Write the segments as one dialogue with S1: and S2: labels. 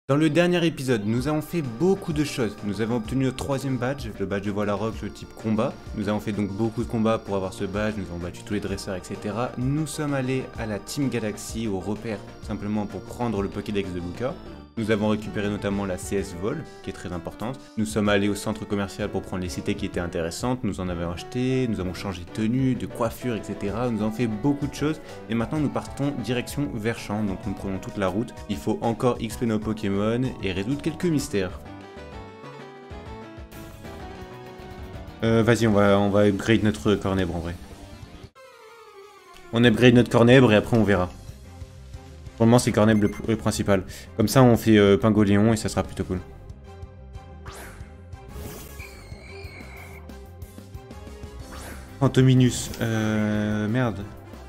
S1: Dans le dernier épisode, nous avons fait beaucoup de choses. Nous avons obtenu le 3e badge, le badge de Voile à Roc, le type combat. Nous avons fait donc beaucoup de combats pour avoir ce badge, nous avons battu tous les dresseurs, etc. Nous sommes allés à la Team Galaxy, au repère, simplement pour prendre le Pokédex de Luca. Nous avons récupéré notamment la CS Vol, qui est très importante. Nous sommes allés au centre commercial pour prendre les cités qui étaient intéressantes. Nous en avons acheté, nous avons changé de tenue, de coiffure, etc. Nous avons fait beaucoup de choses. Et maintenant, nous partons direction Verchamp. Donc nous prenons toute la route. Il faut encore XP nos Pokémon et résoudre quelques mystères. Vas-y, on va upgrade notre Cornèbre en vrai. On upgrade notre Cornèbre et après on verra. Pour le moment, c'est Cornèbre le principal. Comme ça, on fait Pingoléon et ça sera plutôt cool. Fantominus. Merde.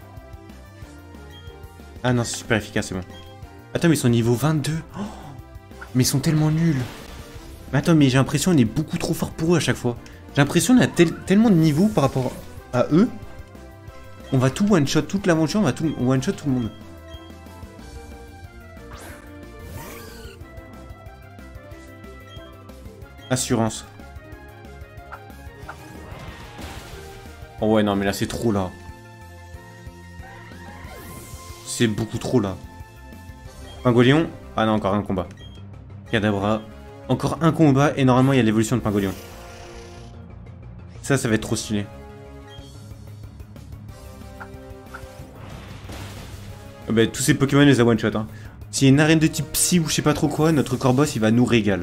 S1: Ah non, c'est super efficace, c'est bon. Attends, mais ils sont niveau 22. Oh, mais ils sont tellement nuls. Mais attends, mais j'ai l'impression qu'on est beaucoup trop fort pour eux à chaque fois. J'ai l'impression qu'on a tellement de niveaux par rapport à eux. On va tout one-shot, toute l'aventure, on va tout one-shot tout le monde. Assurance. Oh ouais, non, mais là, c'est trop, là. C'est beaucoup trop, là. Pingoléon. Ah non, encore un combat. Kadabra. Encore un combat, et normalement, il y a l'évolution de Pingoléon. Ça va être trop stylé. Bah, tous ces Pokémon, les a one-shot, hein. S'il y a une arène de type Psy ou je sais pas trop quoi, notre Corboss, il va nous régaler.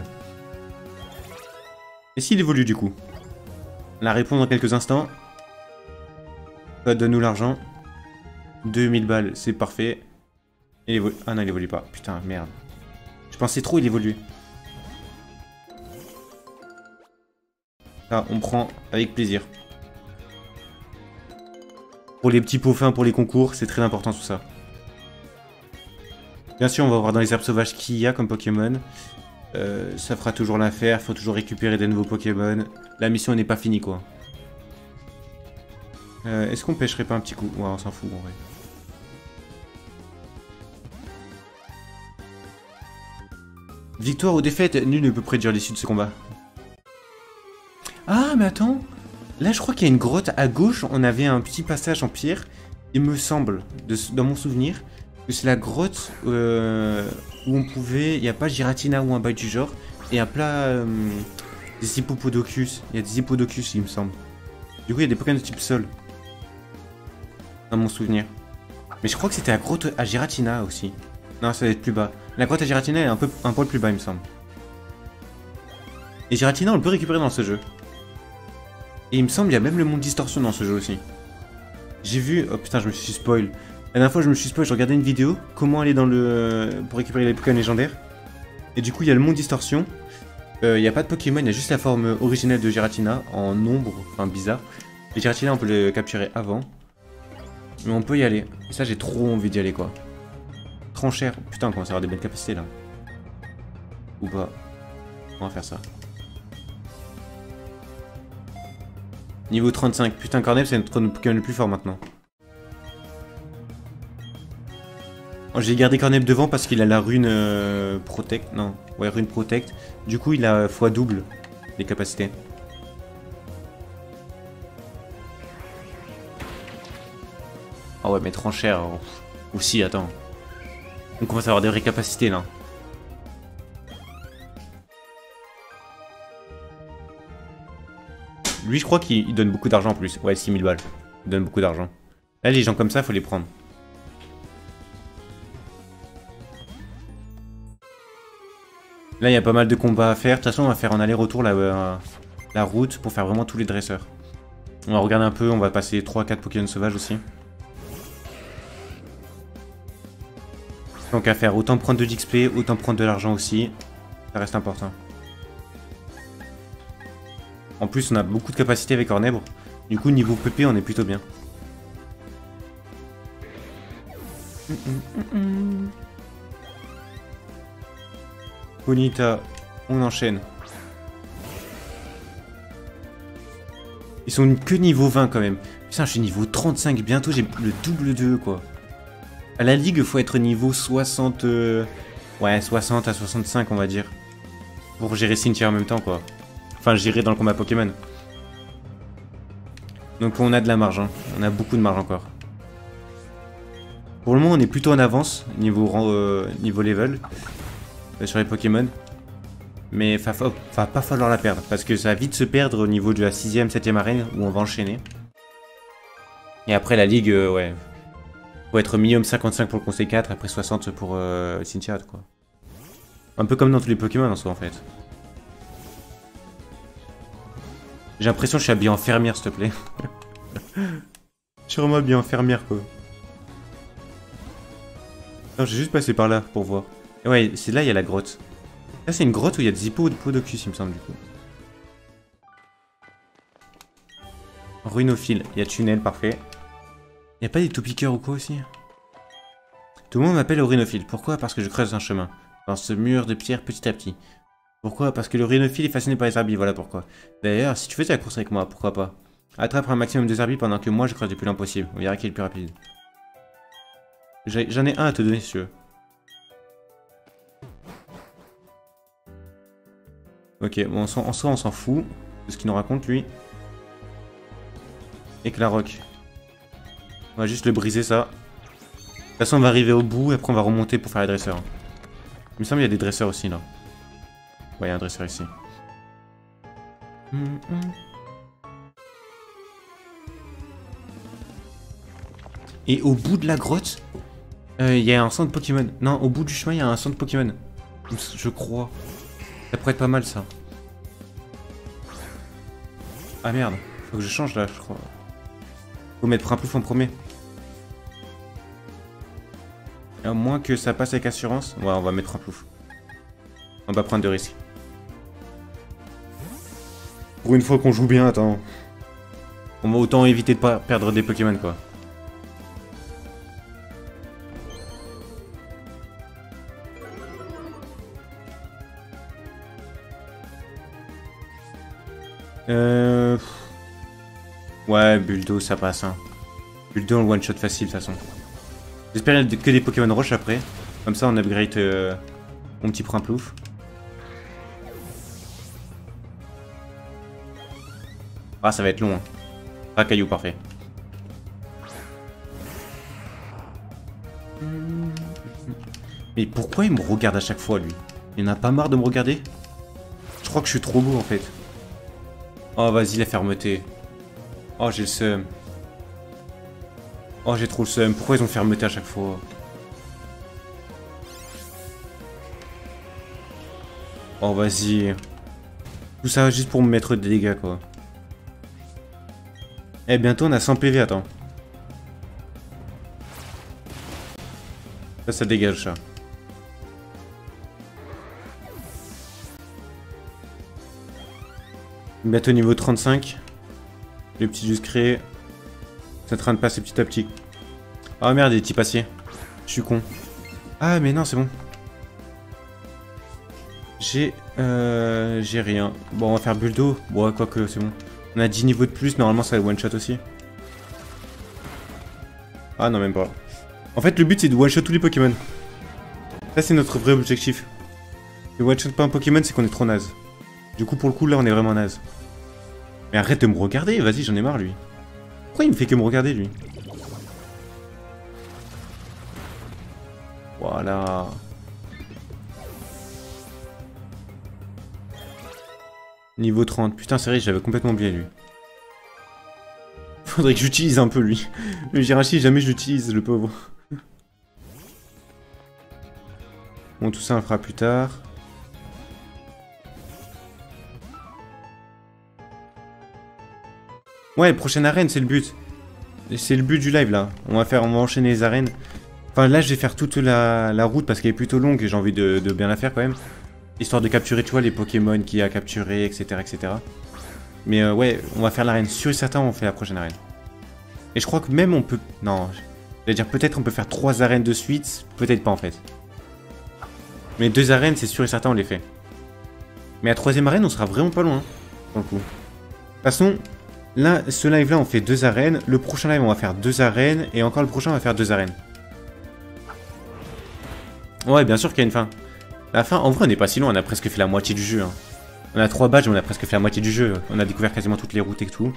S1: Et s'il évolue du coup? La réponse dans quelques instants. Donne-nous l'argent. 2000 balles, c'est parfait. Ah non, il évolue pas. Putain, merde. Je pensais trop il évolue. Ah, on prend avec plaisir. Pour les petits pots fins, pour les concours, c'est très important tout ça. Bien sûr, on va voir dans les herbes sauvages qu'il y a comme Pokémon. Ça fera toujours l'affaire, faut toujours récupérer des nouveaux Pokémon. La mission n'est pas finie quoi. Est-ce qu'on pêcherait pas un petit coup? Ouais, on s'en fout en vrai. Victoire ou défaite, nul ne peut prédire l'issue de ce combat. Ah mais attends, là je crois qu'il y a une grotte à gauche, on avait un petit passage en pierre. Il me semble, dans mon souvenir, que c'est la grotte où on pouvait... Il n'y a pas Giratina ou un bail du genre. Et un plat... des Hippopodocus. Il y a des Hippodocus, il me semble. Du coup, il y a des Pokémon de type sol. Dans mon souvenir. Mais je crois que c'était la grotte à Giratina aussi. Non, ça va être plus bas. La grotte à Giratina est un poil plus bas, il me semble. Et Giratina, on le peut récupérer dans ce jeu. Et il me semble qu'il y a même le monde distorsion dans ce jeu aussi. J'ai vu... Oh putain, je me suis spoil. La dernière fois, je me suis spoil, je regardais une vidéo, comment aller dans le... pour récupérer les Pokémon légendaires. Et du coup, il y a le monde distorsion. Il n'y a pas de Pokémon, il y a juste la forme originelle de Giratina, en ombre, enfin bizarre. Et Giratina, on peut le capturer avant. Mais on peut y aller. Et ça, j'ai trop envie d'y aller, quoi. Trop cher. Putain, on commence à avoir des bonnes capacités, là. Ou pas. On va faire ça. Niveau 35. Putain, Cornèbre, c'est notre Pokémon le plus fort, maintenant. J'ai gardé Cornèbre devant parce qu'il a la rune Protect. Non, ouais, rune Protect. Du coup, il a fois double les capacités. Ah ouais, mais trop cher. Aussi, attends. On commence à avoir des vraies capacités là. Lui, je crois qu'il donne beaucoup d'argent en plus. Ouais, 6000 balles. Il donne beaucoup d'argent. Là, les gens comme ça, faut les prendre. Là, il y a pas mal de combats à faire. De toute façon, on va faire en aller-retour la route pour faire vraiment tous les dresseurs. On va regarder un peu, on va passer 3-4 Pokémon sauvages aussi. Donc à faire, autant prendre de l'XP, autant prendre de l'argent aussi. Ça reste important. En plus, on a beaucoup de capacité avec Cornèbre. Du coup, niveau PP, on est plutôt bien. Bonita, on enchaîne. Ils sont que niveau 20 quand même. Putain, je suis niveau 35, bientôt j'ai le double d'eux quoi. À la ligue, faut être niveau 60... Ouais, 60 à 65 on va dire. Pour gérer Cynthia en même temps quoi. Enfin gérer dans le combat Pokémon. Donc on a de la marge, hein. On a beaucoup de marge encore. Pour le moment on est plutôt en avance niveau level sur les Pokémon. Mais va pas falloir la perdre. Parce que ça va vite se perdre au niveau de la 6ème, 7ème arène où on va enchaîner. Et après la ligue, ouais. Faut être minimum 55 pour le conseil 4, après 60 pour Cynthia quoi. Un peu comme dans tous les Pokémon en soi en fait. J'ai l'impression que je suis habillé en fermière s'il te plaît. Je suis vraiment habillé en fermière quoi. Non, j'ai juste passé par là pour voir. Et ouais, c'est là il y a la grotte. Là c'est une grotte où il y a des hippodocus il me semble du coup. Ruinophile, il y a tunnel, parfait. Il n'y a pas des tout-piqueurs ou quoi aussi? Tout le monde m'appelle Ruinophile. Pourquoi? Parce que je creuse un chemin. Dans ce mur de pierre petit à petit. Pourquoi? Parce que le Ruinophile est fasciné par les herbiers, voilà pourquoi. D'ailleurs, si tu faisais la course avec moi, pourquoi pas? Attrape un maximum de herbiers pendant que moi je creuse le plus lent possible. On verra qui est le plus rapide. J'en ai un à te donner si tu veux. Ok, bon, en soi on s'en fout de ce qu'il nous raconte lui. Et que la roque. On va juste le briser ça. De toute façon on va arriver au bout et après on va remonter pour faire les dresseurs. Il me semble qu'il y a des dresseurs aussi là. Ouais, il y a un dresseur ici. Et au bout de la grotte, il y a un centre Pokémon. Non, au bout du chemin, il y a un centre Pokémon. Je crois. Ça pourrait être pas mal ça. Ah merde, faut que je change là, je crois. Faut mettre Prinplouf en premier. À moins que ça passe avec assurance. Ouais, on va mettre Prinplouf. On va prendre de risques. Pour une fois qu'on joue bien, attends. On va autant éviter de pas perdre des Pokémon quoi. Ouais, Buldo ça passe hein. Buldo on le one shot facile de toute façon. J'espère que des Pokémon Roche après. Comme ça on upgrade mon petit Prinplouf. Ah ça va être long hein. Ah caillou parfait. Mais pourquoi il me regarde à chaque fois lui? Il en a pas marre de me regarder? Je crois que je suis trop beau en fait. Oh vas-y la fermeté. Oh j'ai le seum. Oh j'ai trop le seum. Pourquoi ils ont fermeté à chaque fois? Oh vas-y. Tout ça juste pour me mettre des dégâts quoi. Eh bientôt on a 100 PV, attends. Ça dégage ça. Bientôt niveau 35. Le petit juste créé. C'est en train de passer petit à petit. Oh merde, des petits passiers. Je suis con. Ah mais non, c'est bon. J'ai rien. Bon, on va faire Buldo. Bon, quoique, c'est bon. On a 10 niveaux de plus, normalement ça va one shot aussi. Ah non, même pas. En fait, le but c'est de one shot tous les Pokémon. Ça, c'est notre vrai objectif. Le one shot pas un Pokémon, c'est qu'on est trop naze. Du coup, pour le coup, là, on est vraiment naze. Mais arrête de me regarder, vas-y, j'en ai marre, lui. Pourquoi il me fait que me regarder, lui? Voilà. Niveau 30. Putain, c'est vrai, j'avais complètement oublié, lui. Faudrait que j'utilise un peu, lui. Le Jirachi, jamais je l'utilise, le pauvre. Bon, tout ça, on le fera plus tard. Ouais, prochaine arène, c'est le but. C'est le but du live, là. On va enchaîner les arènes. Enfin, là, je vais faire toute la route parce qu'elle est plutôt longue et j'ai envie de bien la faire, quand même. Histoire de capturer, tu vois, les Pokémon qu'il y a à capturer, etc., etc. Mais ouais, on va faire l'arène. Sûr et certain, on fait la prochaine arène. Et je crois que même on peut... Non, je vais dire peut-être on peut faire 3 arènes de suite. Peut-être pas, en fait. Mais 2 arènes, c'est sûr et certain, on les fait. Mais la 3ème arène, on sera vraiment pas loin, pour le coup. De toute façon... Là, ce live là on fait 2 arènes, le prochain live on va faire 2 arènes, et encore le prochain on va faire 2 arènes. Ouais, bien sûr qu'il y a une fin. À la fin, en vrai, on n'est pas si loin, on a presque fait la moitié du jeu. Hein. On a 3 badges, mais on a presque fait la moitié du jeu. On a découvert quasiment toutes les routes et tout.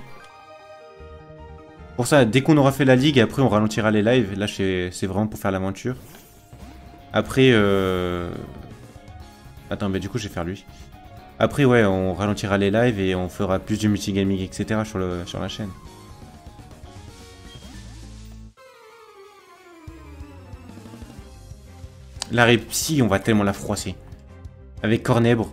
S1: Pour ça, dès qu'on aura fait la ligue, après on ralentira les lives. Là, c'est vraiment pour faire l'aventure. Après, attends, mais du coup, je vais faire lui. Après, ouais, on ralentira les lives et on fera plus de multigaming, etc. sur la chaîne. La Repsy, on va tellement la froisser. Avec Cornèbre.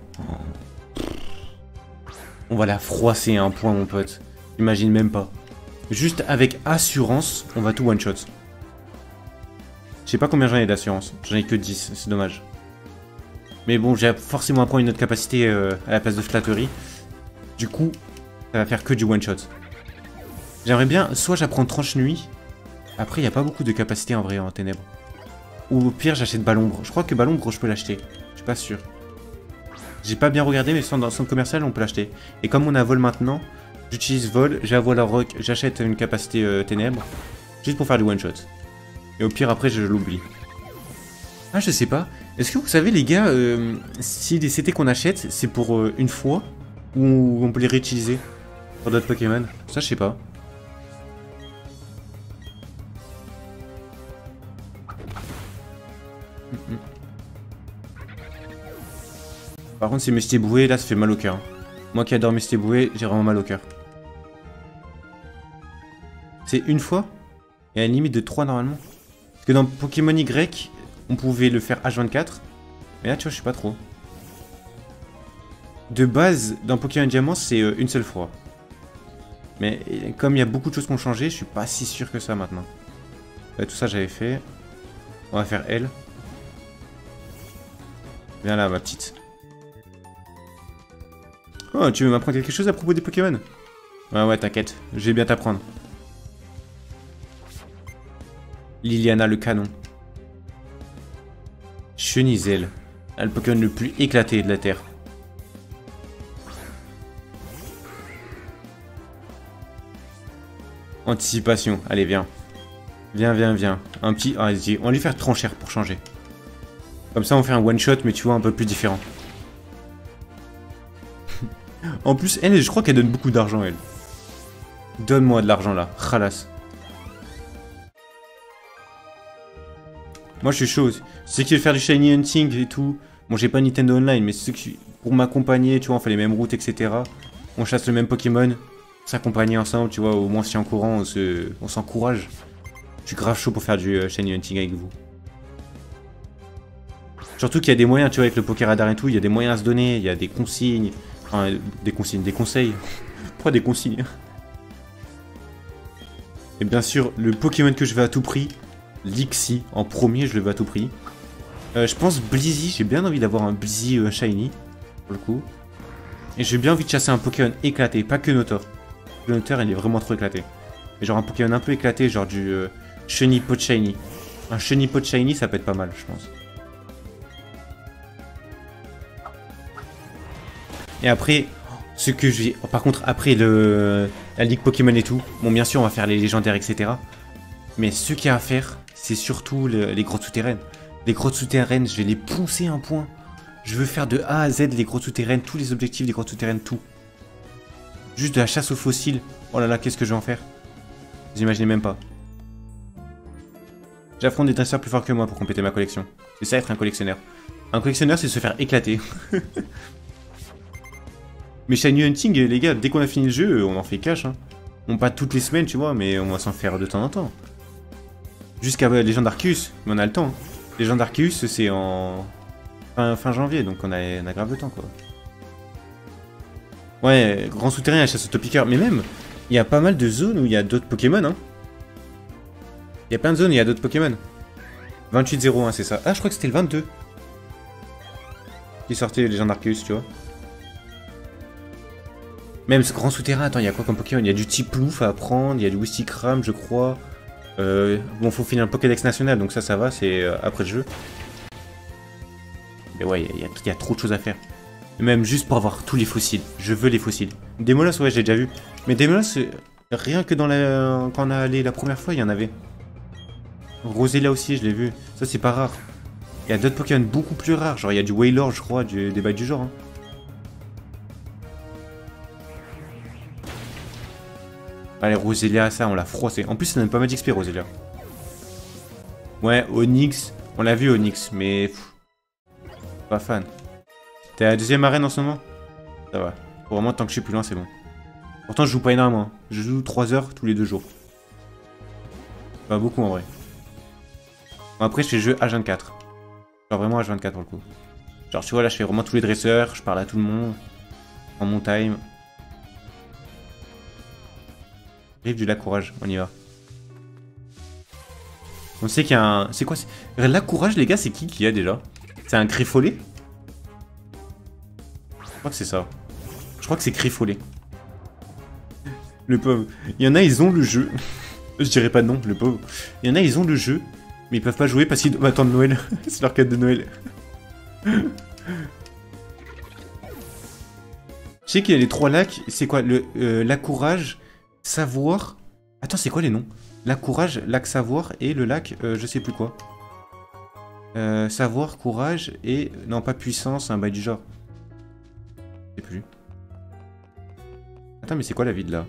S1: On va la froisser à un point, mon pote. Imagine même pas. Juste avec assurance, on va tout one-shot. Je sais pas combien j'en ai d'assurance. J'en ai que 10, c'est dommage. Mais bon, j'ai forcément à prendre une autre capacité à la place de flatterie. Du coup, ça va faire que du one-shot. J'aimerais bien, soit j'apprends tranche nuit. Après, il n'y a pas beaucoup de capacité en vrai en ténèbres. Ou au pire, j'achète Balombre. Je crois que Balombre, je peux l'acheter. Je suis pas sûr. J'ai pas bien regardé, mais dans le centre commercial, on peut l'acheter. Et comme on a vol maintenant, j'utilise vol, j'ai à voile à rock, j'achète une capacité ténèbres. Juste pour faire du one-shot. Et au pire, après, je l'oublie. Ah, je sais pas. Est-ce que vous savez, les gars, si les CT qu'on achète, c'est pour une fois, ou on peut les réutiliser pour d'autres Pokémon? Ça, je sais pas. Par contre, c'est Mestiboué, là, ça fait mal au cœur. Moi qui adore Mestiboué, j'ai vraiment mal au cœur. C'est une fois? Il y a une limite de 3 normalement. Parce que dans Pokémon Y, on pouvait le faire H24. Mais là, tu vois, je sais pas trop. De base, dans Pokémon Diamant, c'est une seule fois. Mais comme il y a beaucoup de choses qui ont changé, je suis pas si sûr que ça maintenant. Tout ça, j'avais fait. On va faire L. Viens là, ma petite. Oh, tu veux m'apprendre quelque chose à propos des Pokémon? Ouais, t'inquiète. Je vais bien t'apprendre. Liliana le canon. Chenizel. Le Pokémon le plus éclaté de la Terre. Anticipation. Allez, viens. Viens. Un petit... Ah, vas-y, on va lui faire tranchère pour changer. Comme ça, on fait un one-shot, mais tu vois, un peu plus différent. En plus, elle, je crois qu'elle donne beaucoup d'argent, elle. Donne-moi de l'argent, là. Khalas. Moi, je suis chaud. Ceux qui veulent faire du shiny hunting et tout. Bon, j'ai pas Nintendo Online, mais ceux qui... Pour m'accompagner, tu vois, on fait les mêmes routes, etc. On chasse le même Pokémon. S'accompagner ensemble, tu vois, au moins si en courant, on s'encourage. Je suis grave chaud pour faire du shiny hunting avec vous. Surtout qu'il y a des moyens, tu vois, avec le Pokéradar et tout, il y a des moyens à se donner, il y a des consignes. Enfin, des consignes, des conseils. Pourquoi des consignes? Et bien sûr, le Pokémon que je veux à tout prix, Lixie, en premier, je le veux à tout prix. Je pense Blizzy, j'ai bien envie d'avoir un Blizzy shiny, pour le coup. Et j'ai bien envie de chasser un Pokémon éclaté, pas que Notor. Le Notor, il est vraiment trop éclaté. Mais genre un Pokémon un peu éclaté, genre du Chenipot shiny. Un Chenipot shiny, ça peut être pas mal, je pense. Et après, ce que je vais... Oh, par contre, après la ligue Pokémon et tout, bon, bien sûr, on va faire les légendaires, etc. Mais ce qu'il y a à faire, c'est surtout les grottes souterraines. Les grottes souterraines, je vais les pousser un point. Je veux faire de A à Z les grottes souterraines, tous les objectifs des grottes souterraines, tout. Juste de la chasse aux fossiles. Oh là là, qu'est-ce que je vais en faire? Vous imaginez même pas. J'affronte des dresseurs plus forts que moi pour compléter ma collection. C'est ça être un collectionneur. Un collectionneur, c'est se faire éclater. Mais Shiny Hunting, les gars, dès qu'on a fini le jeu, on en fait cash. Hein. On pas toutes les semaines, tu vois, mais on va s'en faire de temps en temps. Jusqu'à Légende Arceus, mais on a le temps. Légende Arceus, c'est en fin janvier, donc on a grave le temps, quoi. Ouais, grand souterrain, la chasse au Topiqueur. Mais même, il y a pas mal de zones où il y a d'autres Pokémon, hein. Il y a plein de zones où il y a d'autres Pokémon. 28-01, c'est ça. Ah, je crois que c'était le 22. Qui sortait Légende Arceus, tu vois. Même ce grand souterrain, attends, il y a quoi comme Pokémon? Il y a du Tiplouf à apprendre, il y a du Wistikram, je crois. Bon, faut finir le Pokédex national, donc ça va, c'est après le jeu. Mais ouais, il y a trop de choses à faire. Même juste pour avoir tous les fossiles. Je veux les fossiles. Démolos, ouais, j'ai déjà vu. Mais Démolos, rien que dans quand on a allé la première fois, il y en avait. Rosella aussi, je l'ai vu. Ça, c'est pas rare. Il y a d'autres Pokémon beaucoup plus rares. Genre, il y a du Wailord, je crois, des bails du genre. Hein. Allez, Roselia, ça, on l'a froissé. En plus, ça donne pas Magic XP, Roselia. Ouais, Onyx. On l'a vu, Onyx, mais... Pff, pas fan. T'es à la deuxième arène en ce moment? Ça va. Pour vraiment, tant que je suis plus loin, c'est bon. Pourtant, je joue pas énormément. Hein. Je joue 3 heures tous les 2 jours. Pas beaucoup, en vrai. Bon, après, je fais le jeu H24. Genre vraiment H24 pour le coup. Genre, tu vois, là, je fais vraiment tous les dresseurs. Je parle à tout le monde. En mon time. Rive du lac Courage, on y va. On sait qu'il y a un... C'est quoi? Lac Courage, les gars, c'est qui y a déjà? C'est un Griffolet? Je crois que c'est ça. Je crois que c'est Griffolet. Le pauvre. Il y en a, ils ont le jeu. Je dirais pas non, le pauvre. Il y en a, ils ont le jeu, mais ils peuvent pas jouer parce qu'ils doivent attendre Noël. C'est leur cadeau de Noël. Je sais qu'il y a les 3 lacs. C'est quoi? Le lac Courage, Savoir... Attends, c'est quoi les noms? Lac Courage, lac Savoir et le lac, je sais plus quoi. Savoir, Courage et... Non, pas Puissance, un bail du genre. Je sais plus. Attends, mais c'est quoi la ville là?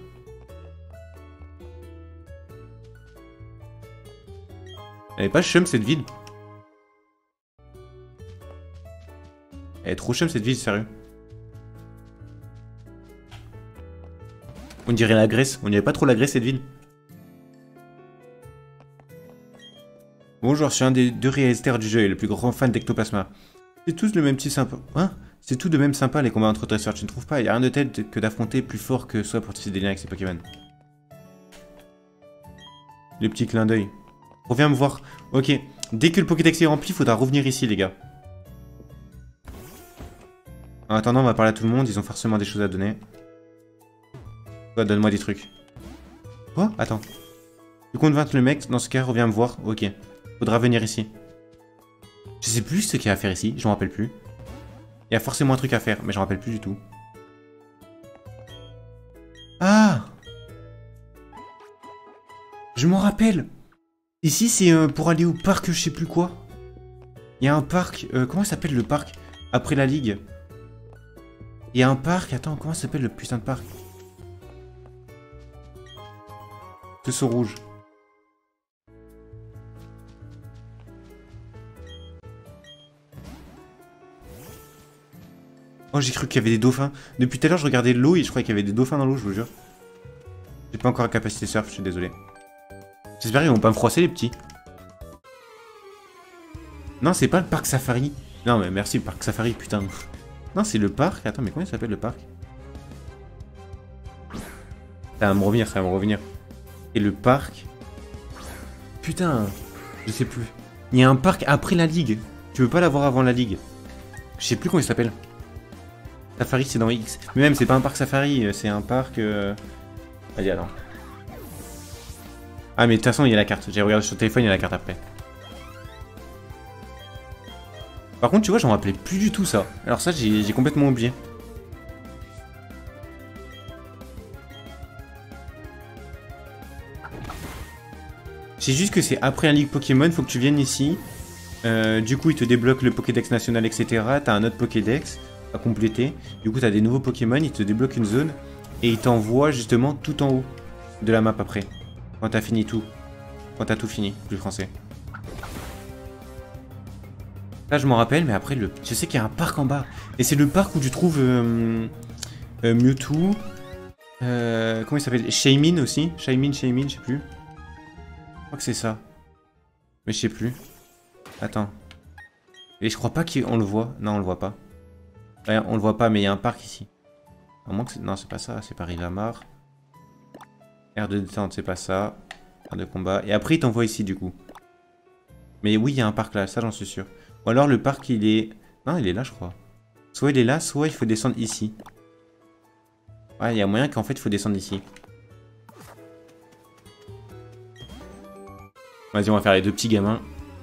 S1: Elle est pas chum cette ville. Elle est trop chum cette ville, sérieux. On dirait la Grèce. On dirait pas trop la Grèce cette ville. Bonjour, je suis un des 2 réalisateurs du jeu et le plus grand fan d'Ectoplasma. C'est tous le même petit sympa. Hein? C'est tout de même sympa les combats entre dresseurs, tu ne trouves pas? Il y a rien de tel que d'affronter plus fort que soi pour tisser des liens avec ces Pokémon. Le petit clin d'œil. Reviens me voir. Ok. Dès que le Pokédex est rempli, il faudra revenir ici, les gars. En attendant, on va parler à tout le monde. Ils ont forcément des choses à donner. Quoi, donne-moi des trucs. Quoi? Attends. Tu comptes vaincre le mec? Dans ce cas, reviens me voir. Ok. Faudra venir ici. Je sais plus ce qu'il y a à faire ici. Je m'en rappelle plus. Il y a forcément un truc à faire, mais je m'en rappelle plus du tout. Ah! Je m'en rappelle! Ici, c'est pour aller au parc, je sais plus quoi. Il y a un parc... comment s'appelle le parc? Après la ligue. Il y a un parc... Attends, comment s'appelle le putain de parc? Ce rouge. Oh, j'ai cru qu'il y avait des dauphins. Depuis tout à l'heure, je regardais l'eau et je croyais qu'il y avait des dauphins dans l'eau, je vous jure. J'ai pas encore la capacité surf, je suis désolé. J'espère qu'ils vont pas me froisser, les petits. Non, c'est pas le parc safari. Non, mais merci, le parc safari, putain. Non, c'est le parc. Attends, mais comment il s'appelle le parc? Ça va me revenir, ça va me revenir. Et le parc... Putain, je sais plus. Il y a un parc après la ligue. Tu veux pas l'avoir avant la ligue. Je sais plus comment il s'appelle. Safari, c'est dans X. Mais même, c'est pas un parc safari, c'est un parc... Vas-y, attends. Ah, mais de toute façon, il y a la carte. J'ai regardé sur le téléphone, il y a la carte après. Par contre, tu vois, j'en rappelais plus du tout ça. Alors ça, j'ai complètement oublié. C'est juste que c'est après un Ligue Pokémon, faut que tu viennes ici. Du coup, il te débloque le Pokédex national, etc. T'as un autre Pokédex à compléter. Du coup, t'as des nouveaux Pokémon, il te débloque une zone. Et il t'envoie justement tout en haut de la map après. Quand t'as fini tout. Quand t'as tout fini, plus français. Là, je m'en rappelle, mais après, je sais qu'il y a un parc en bas. Et c'est le parc où tu trouves Mewtwo. Comment il s'appelle? Shaymin aussi. Shaymin, je sais plus. Je crois que c'est ça. Mais je sais plus. Attends. Et je crois pas qu'on le voit. Non, on le voit pas. Ouais, on le voit pas, mais il y a un parc ici. À moins que non, c'est pas ça. C'est pas Rivamar. Air de détente, c'est pas ça. Air de combat. Et après, il t'envoie ici, du coup. Mais oui, il y a un parc là. Ça, j'en suis sûr. Ou alors, le parc, il est... Non, il est là, je crois. Soit il est là, soit il faut descendre ici. Ouais, il y a moyen qu'en fait, il faut descendre ici. Vas-y, on va faire les deux petits gamins.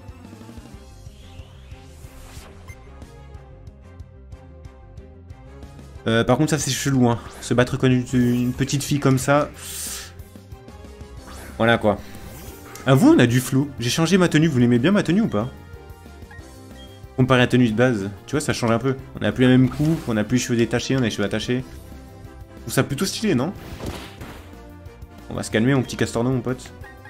S1: Par contre, ça, c'est chelou, hein. Se battre contre une petite fille comme ça... Voilà, quoi. À vous, on a du flou. J'ai changé ma tenue. Vous l'aimez bien, ma tenue, ou pas? Comparé à la tenue de base, tu vois, ça change un peu. On a plus la même coupe, on a plus les cheveux détachés, on a les cheveux attachés. Je trouve ça plutôt stylé, non? On va se calmer, mon petit Castorno, mon pote.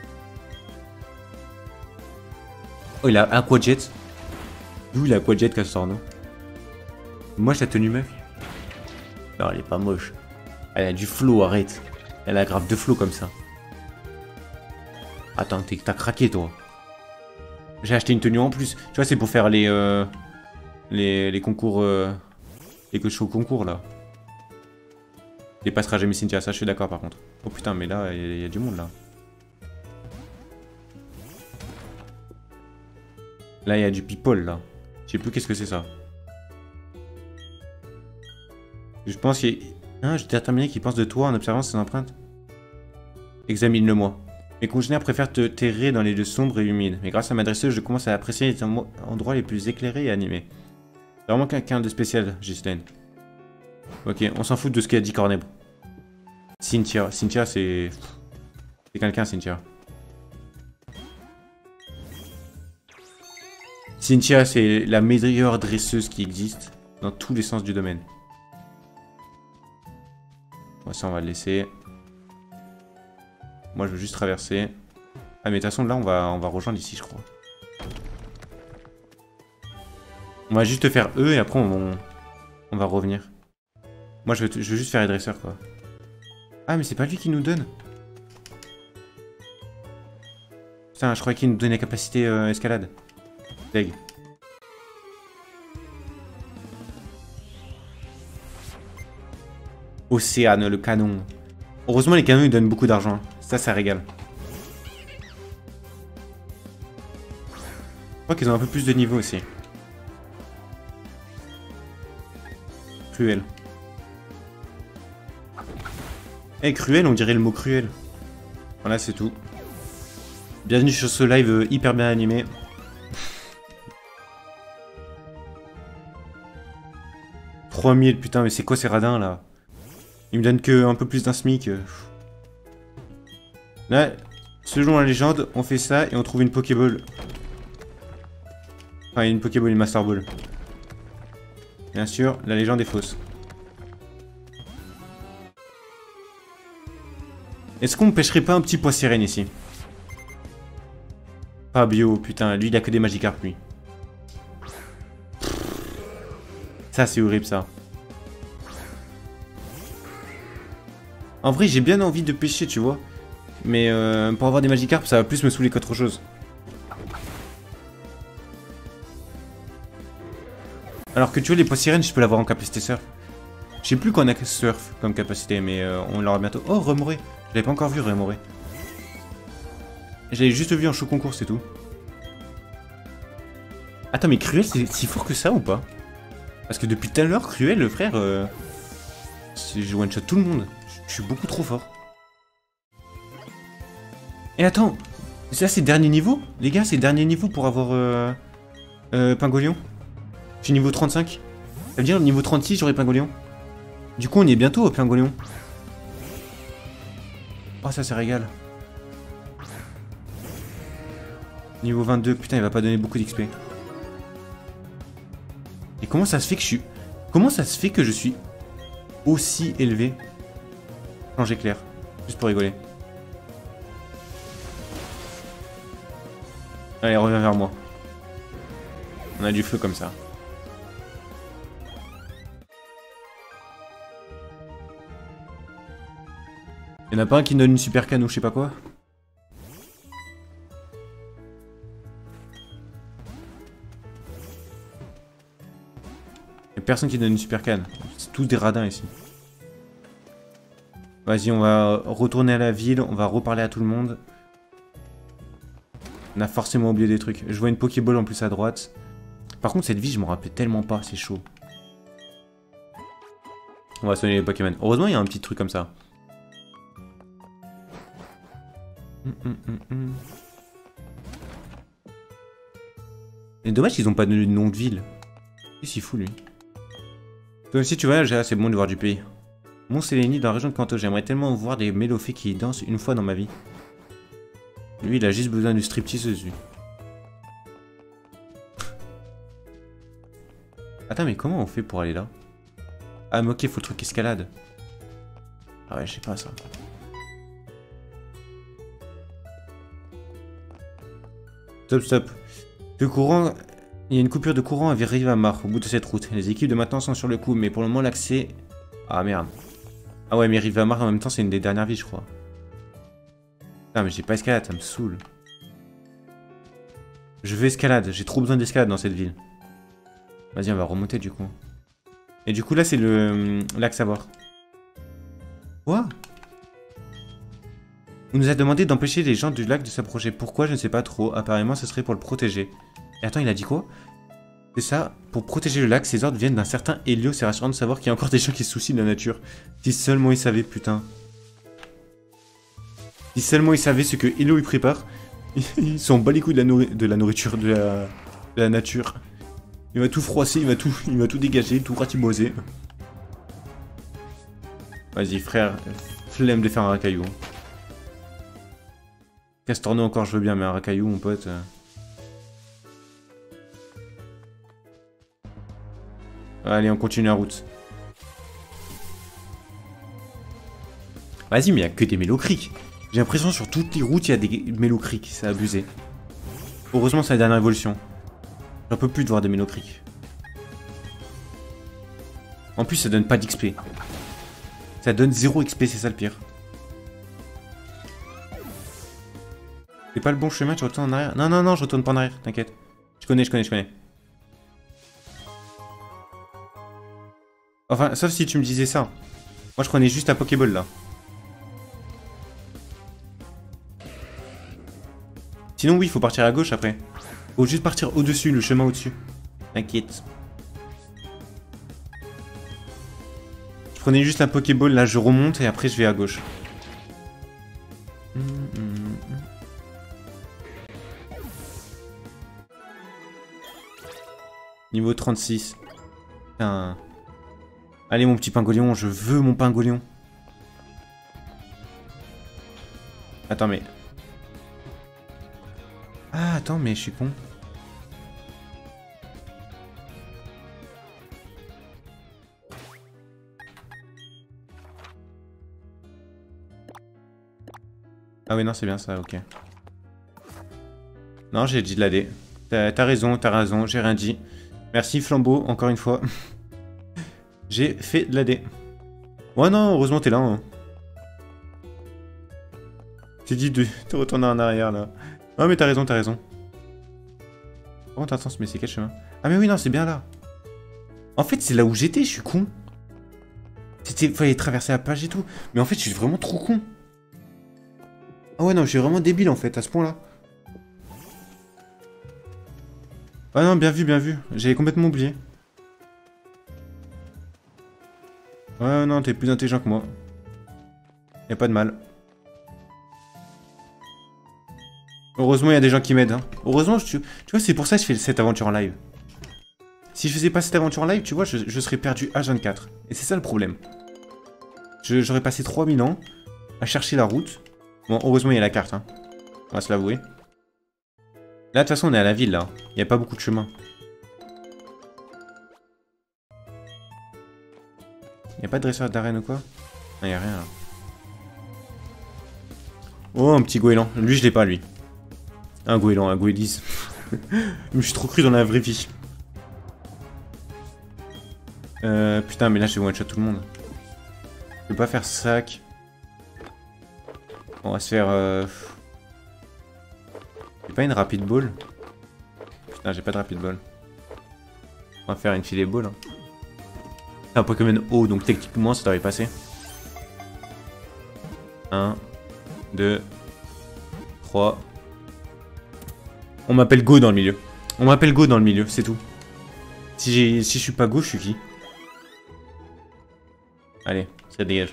S1: Oh, il a Aquajet. D'où il a Aquajet, Castorno? Moche la tenue meuf. Non, elle est pas moche. Elle a du flow, arrête. Elle a grave de flow comme ça. Attends, t'as craqué, toi. J'ai acheté une tenue en plus. Tu vois, c'est pour faire les concours... les shows concours, là. Il passera jamais Cynthia, ça je suis d'accord par contre. Oh putain, mais là, il y a du monde, là. Là, il y a du people, là. Je sais plus qu'est-ce que c'est ça. Je pense qu'il y a... Ah, j'ai déterminé qu'il pense de toi en observant ses empreintes. Examine-le-moi. Mes congénères préfèrent te terrer dans les lieux sombres et humides. Mais grâce à ma dresseuse, je commence à apprécier les endroits les plus éclairés et animés. C'est vraiment quelqu'un de spécial, Ghislaine. Ok, on s'en fout de ce qu'a dit Corneb. Cynthia. Cynthia, c'est... C'est quelqu'un, Cynthia. Cynthia, c'est la meilleure dresseuse qui existe dans tous les sens du domaine. Bon, ça, on va le laisser. Moi, je veux juste traverser. Ah, mais de toute façon, là, on va rejoindre ici, je crois. On va juste faire eux et après, on va revenir. Moi, je veux juste faire les dresseurs, quoi. Ah, mais c'est pas lui qui nous donne. Putain, je croyais qu'il nous donnait la capacité escalade. Deg. Océane, le canon. Heureusement, les canons, ils donnent beaucoup d'argent. Ça régale. Je crois qu'ils ont un peu plus de niveau aussi. Cruel. Eh, cruel, on dirait le mot cruel. Voilà, c'est tout. Bienvenue sur ce live hyper bien animé. « 3000, putain, mais c'est quoi ces radins, là? Ils me donnent que un peu plus d'un SMIC. Là, selon la légende, on fait ça et on trouve une Pokéball. Enfin, une Pokéball, une Master Ball. Bien sûr, la légende est fausse. Est-ce qu'on pêcherait pas un petit poids sirène ici? Fabio, putain, lui il a que des Magikarp, lui. Ça c'est horrible ça. En vrai j'ai bien envie de pêcher, tu vois. Mais pour avoir des Magikarp ça va plus me saouler qu'autre chose. Alors que tu vois les poids sirènes je peux l'avoir en capacité surf. Je sais plus qu'on a surf comme capacité mais on l'aura bientôt. Oh Remoré, je l'avais pas encore vu Remoré. Je l'avais juste vu en show concours c'est tout. Attends mais Cruel c'est si fort que ça ou pas? Parce que depuis tout à l'heure Cruel le frère je one shot tout le monde. Je suis beaucoup trop fort. Et attends, ça c'est dernier niveau? Les gars c'est dernier niveau pour avoir Pingolion. Je suis niveau 35. Ça veut dire niveau 36 j'aurai Pingolion. Du coup on y est bientôt au Pingolion. Oh ça régal. Niveau 22, putain il va pas donner beaucoup d'XP. Et comment ça se fait que je suis... Comment ça se fait que je suis aussi élevé? Quand j'éclaire. Juste pour rigoler. Allez, reviens vers moi. On a du feu comme ça. Y'en a pas un qui me donne une super canne ou je sais pas quoi? Y'a personne qui donne une super canne. C'est tous des radins ici. Vas-y, on va retourner à la ville, on va reparler à tout le monde. On a forcément oublié des trucs. Je vois une Pokéball en plus à droite. Par contre, cette vie, je m'en rappelle tellement pas, c'est chaud. On va sonner les Pokémon. Heureusement, il y a un petit truc comme ça. C'est dommage qu'ils ont pas donné de nom de ville. Qu'est-ce qu'il fout, lui? Toi aussi, tu vois, c'est bon de voir du pays. Mont Sélénie dans la région de Kanto. J'aimerais tellement voir des Mélofées qui dansent une fois dans ma vie. Lui, il a juste besoin du striptease dessus. Attends, mais comment on fait pour aller là? Ah, mais ok, faut le truc escalade. Ah ouais, je sais pas ça. Stop, stop. Le courant... Il y a une coupure de courant à Rivamar, au bout de cette route. Les équipes de maintenance sont sur le coup, mais pour le moment, l'accès... Ah, merde. Ah ouais, mais Rivamar, en même temps, c'est une des dernières villes, je crois. Putain, mais j'ai pas escalade, ça me saoule. Je veux escalade, j'ai trop besoin d'escalade dans cette ville. Vas-y, on va remonter, du coup. Et du coup, là, c'est le lac Savoir. Quoi? On nous a demandé d'empêcher les gens du lac de s'approcher. Pourquoi? Je ne sais pas trop. Apparemment, ce serait pour le protéger. Et attends, il a dit quoi? C'est ça, pour protéger le lac, ces ordres viennent d'un certain Helio. C'est rassurant de savoir qu'il y a encore des gens qui se soucient de la nature. Si seulement ils savaient, putain. Si seulement ils savaient ce que Helio il prépare. Ils s'en bat les couilles de la nourriture, de la nature. Il va tout froisser, il va tout dégager, tout ratiboiser. Vas-y, frère. Flemme de faire un racaillou. Castorno encore, je veux bien, mais un racaillou, mon pote. Allez, on continue la route. Vas-y, mais il n'y a que des mélocriques. J'ai l'impression sur toutes les routes, il y a des mélocriques. C'est abusé. Heureusement, c'est la dernière évolution. J'en peux plus de voir des mélocriques. En plus, ça donne pas d'XP. Ça donne 0 XP, c'est ça le pire. C'est pas le bon chemin, tu retournes en arrière. Non, non, non, je retourne pas en arrière, t'inquiète. Je connais. Enfin, sauf si tu me disais ça. Moi, je prenais juste un Pokéball, là. Sinon, oui, il faut partir à gauche, après. Faut juste partir au-dessus, le chemin au-dessus. T'inquiète. Je prenais juste un Pokéball, là, je remonte, et après, je vais à gauche. Niveau 36. Putain. Allez, mon petit pingolion, je veux mon pingolion. Attends, mais... Ah, attends, mais je suis con. Ah oui, non, c'est bien ça, ok. Non, j'ai dit de l'AD. T'as raison, j'ai rien dit. Merci Flambeau, encore une fois. J'ai fait de l'AD. Ouais, non, heureusement t'es là. Hein. J'ai dit de retourner en arrière, là. Non, mais t'as raison. Par contre, attends, mais c'est quel chemin? Ah, mais oui, non, c'est bien là. En fait, c'est là où j'étais, je suis con. Fallait traverser la page et tout. Mais en fait, je suis vraiment trop con. Ah ouais, non, je suis vraiment débile, en fait, à ce point-là. Ah non, bien vu. J'avais complètement oublié. Ouais, non, t'es plus intelligent que moi. Y'a pas de mal. Heureusement, il y a des gens qui m'aident. Hein. Heureusement, tu vois, c'est pour ça que je fais cette aventure en live. Si je faisais pas cette aventure en live, tu vois, je serais perdu H24. Et c'est ça le problème. J'aurais passé 3000 ans à chercher la route. Bon, heureusement, il y a la carte. Hein. On va se l'avouer. Là, de toute façon, on est à la ville, là. Il n'y a pas beaucoup de chemin. Il n'y a pas de dresseur d'arène ou quoi? Non, il n'y a rien, là. Oh, un petit goéland. Lui, je l'ai pas, lui. Un goéland, un goélis. Je me suis trop cru dans la vraie vie. Putain, mais là, je vais one-shot tout le monde. Je peux pas faire sac. On va se faire... J'ai pas une rapid ball? Putain, j'ai pas de rapid ball. On va faire une filet ball. Hein. C'est un Pokémon haut, donc techniquement, ça devrait passer. 1, 2, 3. On m'appelle Go dans le milieu. On m'appelle Go dans le milieu, c'est tout. Si je suis pas Go, je suis qui? Allez, ça dégage.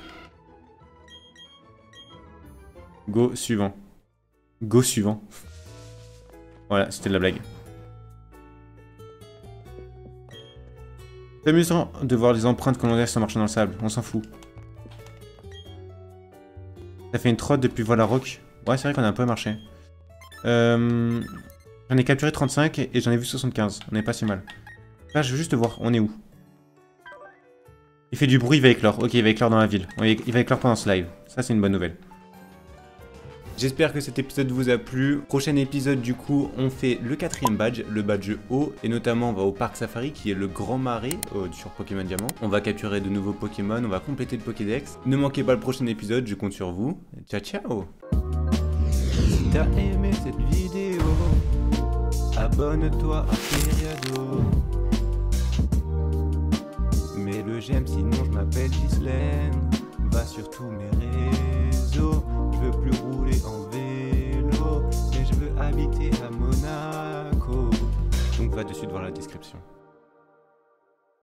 S1: Go suivant. Go suivant. Voilà, c'était de la blague. C'est amusant de voir les empreintes qu'on laisse en marchant dans le sable. On s'en fout. Ça fait une trotte depuis Voilà-Rock. Ouais, c'est vrai qu'on a un peu marché. J'en ai capturé 35 et j'en ai vu 75. On est pas si mal. Là, je veux juste voir, on est où? Il fait du bruit, il va éclore. Ok, il va éclore dans la ville. Il va éclore pendant ce live. Ça, c'est une bonne nouvelle. J'espère que cet épisode vous a plu. Prochain épisode, du coup, on fait le 4e badge, le badge haut, et notamment on va au parc safari qui est le grand marais sur Pokémon Diamant. On va capturer de nouveaux Pokémon, on va compléter le Pokédex. Ne manquez pas le prochain épisode, je compte sur vous. Ciao, ciao! Si t'as aimé cette vidéo, abonne-toi à Periado. Mets le j'aime, sinon je m'appelle Ghislaine. Va sur tous mes réseaux. Je veux plus rouler en vélo, mais je veux habiter à Monaco. Donc va dessus de voir la description.